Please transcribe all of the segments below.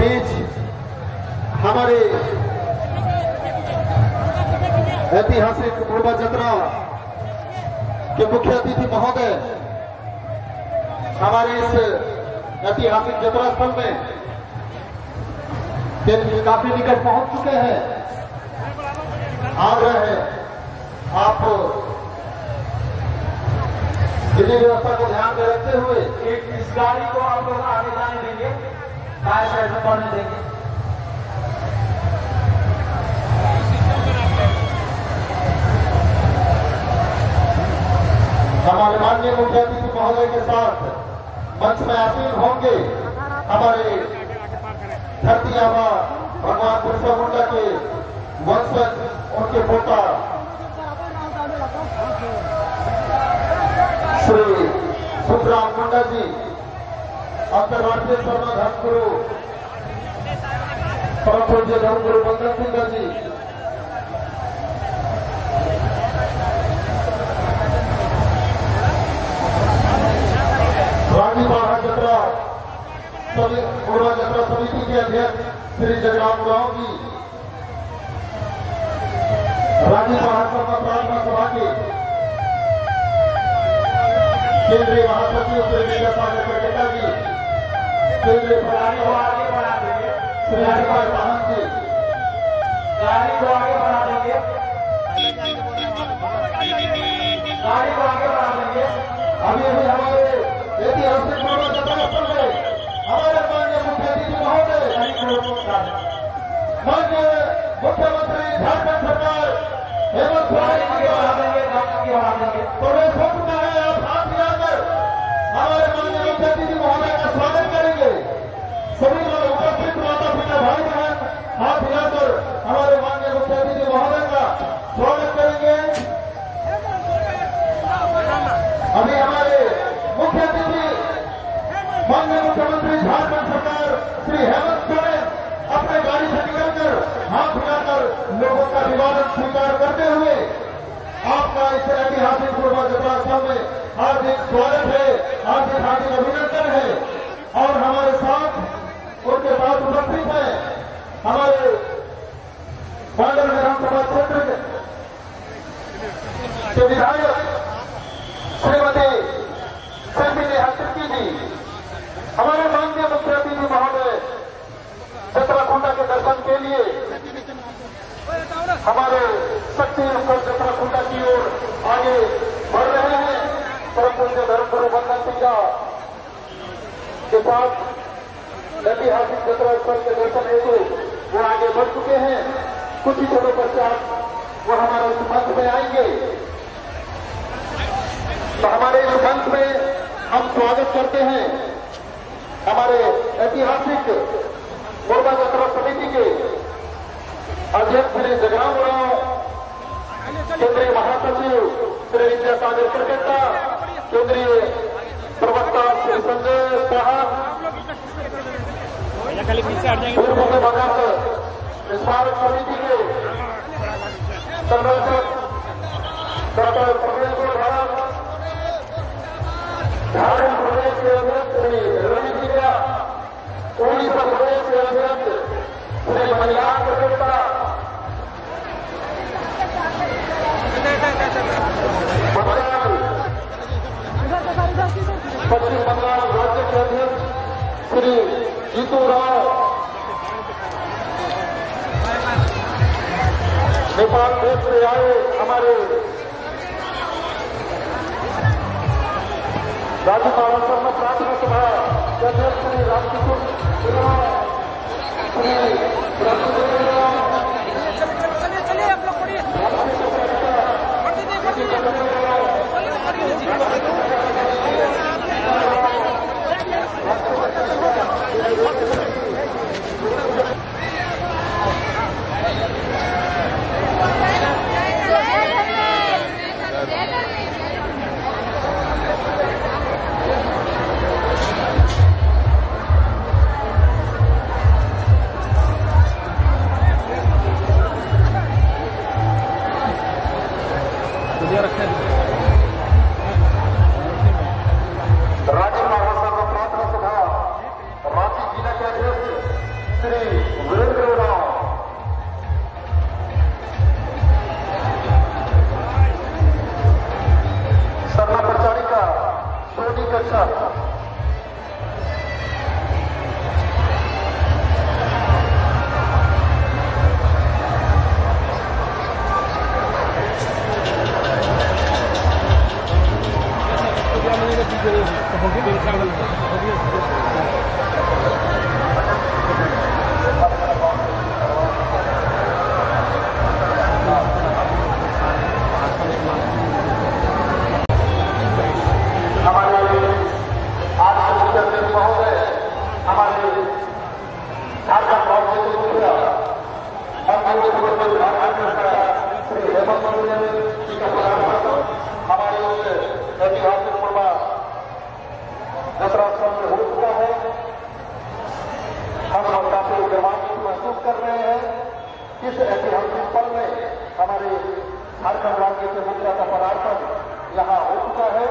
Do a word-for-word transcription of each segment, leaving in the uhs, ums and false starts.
बीच हमारे ऐतिहासिक मोरबा जतरा के मुख्य अतिथि महोदय हमारे इस ऐतिहासिक जतरा स्थल में काफी निकट पहुंच चुके हैं। आग्रह है आप विधि व्यवस्था को ध्यान में रखते हुए एक इस गाड़ी को आप लोग आगे जाने देंगे, बाएं साइड में बढ़ने देंगे। हमारे माननीय मुख्य अतिथि महोदय के साथ मंच में आसीन होंगे हमारे धरती आबा भगवान बिरसा मुंडा के वंशज, उनके पोता श्री सुखराम मुंडा जी, अंतर्राष्ट्रीय शर्मा धर्मगुरु परम पूज्य धर्मगुरु बंदन सिंह जी, रानी बाढ़ा जतरा मोरबा जतरा समिति के अध्यक्ष श्री जगराम राव जी, रानी बाढ़ा शर्मा प्रार्थना सभा के केंद्रीय महासचिव श्री विजय सागर करकेटा जी, केंद्रीय प्रधानी को आगे बढ़ा देंगे श्री हरिभाई महंत जी, गाड़ी को आगे बढ़ा देंगे, गाड़ी को आगे बढ़ा देंगे। अभी अभी हमारे ऐतिहासिक मोरबा जतरा स्थल में हमारे माननीय मुख्य अतिथि महोदय माननीय मुख्यमंत्री झारखंड सरकार हेमंत सोरेन आगे बढ़ा देंगे, आगे बढ़ा देंगे। प्रवेश हो चुका है, आप हाथ मिलाकर हमारे माननीय मुख्य अतिथि महोदय का स्वागत करेंगे। सभी लोग उपस्थित माता पिता भाई बहन हाथ मिलाकर हमारे माननीय मुख्य अतिथि महोदय का स्वागत करेंगे। अभी हमारे मुख्य अतिथि माननीय मुख्यमंत्री झारखंड सरकार श्री हेमंत सोरेन अपने गाड़ी से निकलकर हाथ मिलाकर लोगों का अभिवादन स्वीकार करते हुए आपका इस ऐतिहासिक मोरबा जतरा स्थल में हार्दिक स्वागत है, हार्दिक हार्दिक अभिनंदन है। और हमारे साथ उनके साथ उपस्थित है हमारे बांडल विधानसभा क्षेत्र के विधायक श्रीमती सेल्फी नेहा तिर्की जी, हमारे माननीय मुख्य अतिथि महोदय जतराकुंडा के दर्शन के लिए हमारे शक्ति स्थल जतराकुंडा की ओर आगे बढ़ रहे हैं। परम पूज्य धर्मगुरु बंदन सिंह के साथ ऐतिहासिक जतरा स्थल के दर्शन हेतु वो आगे बढ़ चुके हैं। कुछ ही क्षणों पश्चात वो हमारे इस मंच में आएंगे। तो हमारे इस मंच में हम स्वागत करते हैं हमारे ऐतिहासिक मोरबा जतरा समिति के अध्यक्ष श्री जगराम राव, केंद्रीय महासचिव श्री विजय सागर करकेटा, केंद्रीय प्रवक्ता श्री संजय साहब, पूर्व में बघाकर स्मारक समिति के संरक्षक डॉक्टर परमेश्वर भारत, झारखंड प्रदेश के अध्यक्ष श्री रवि जिया, उड़ीसा प्रदेश के अध्यक्ष श्री मणिलाल करकेटा, पश्चिम बंगाल राज्य के अध्यक्ष श्री जीतू राव, नेपाल देश से आए हमारे राज्य महाराष्ट्र में प्रार्थना सभा के अध्यक्ष श्री रामकिशोर श्री चलिए चलिए आप लोग पढ़िए हेमंत सोरेन जी का पदार्पण हमारे उस ऐतिहासिक पूर्वा दशराश्रम में हो चुका है। हम काफी गर्वान्वित महसूस कर रहे हैं। इस ऐतिहासिक पल में हमारे झारखंड राज्य के मुखिया का पदार्पण यहाँ हो चुका है।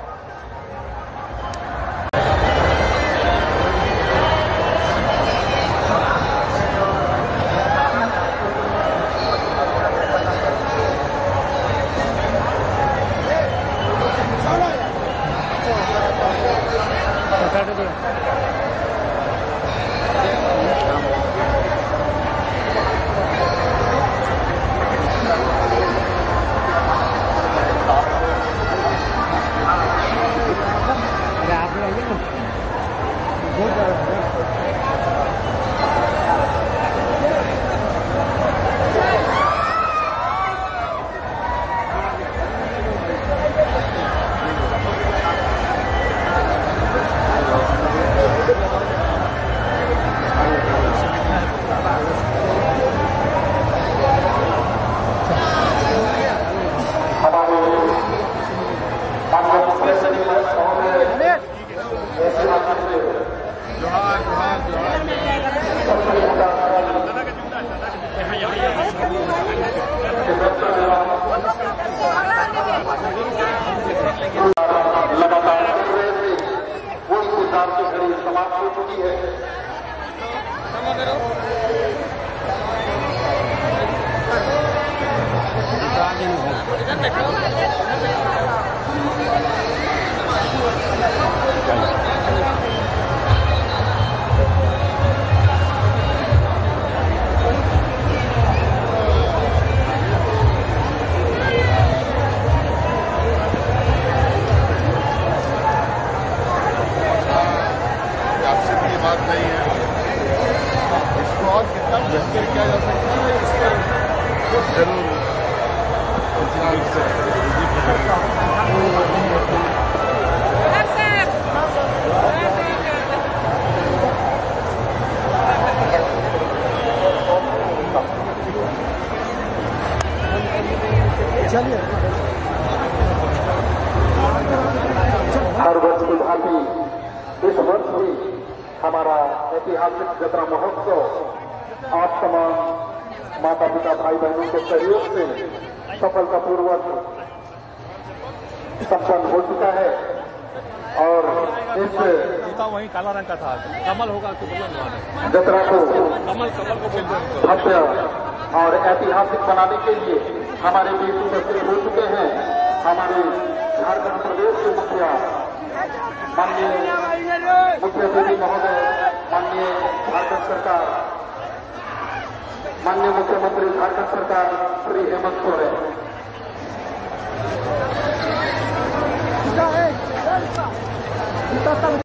लगातार कर रहे थे वो इंतजार के करीब समाप्त हो चुकी है। बात नहीं है, इसको और कितना बेहतर किया जा सकता है, इस पर जरूर चलिए हर वर्ष की भांति इस वर्ष भी हमारा ऐतिहासिक जतरा महोत्सव आप तमाम माता पिता भाई बहनों के सहयोग से सफलतापूर्वक संपन्न हो चुका है। और इस जूता वही काला रंग का था, कमल होगा तो जतरा को कमल कमल को बोलते हैं। भव्य और ऐतिहासिक बनाने के लिए हमारे बीच उपस्थित हो चुके हैं हमारे झारखंड प्रदेश के मुखिया माननीय मुख्यमंत्री महोदय, माननीय झारखंड सरकार, माननीय मुख्यमंत्री झारखंड सरकार श्री हेमंत सोरेन।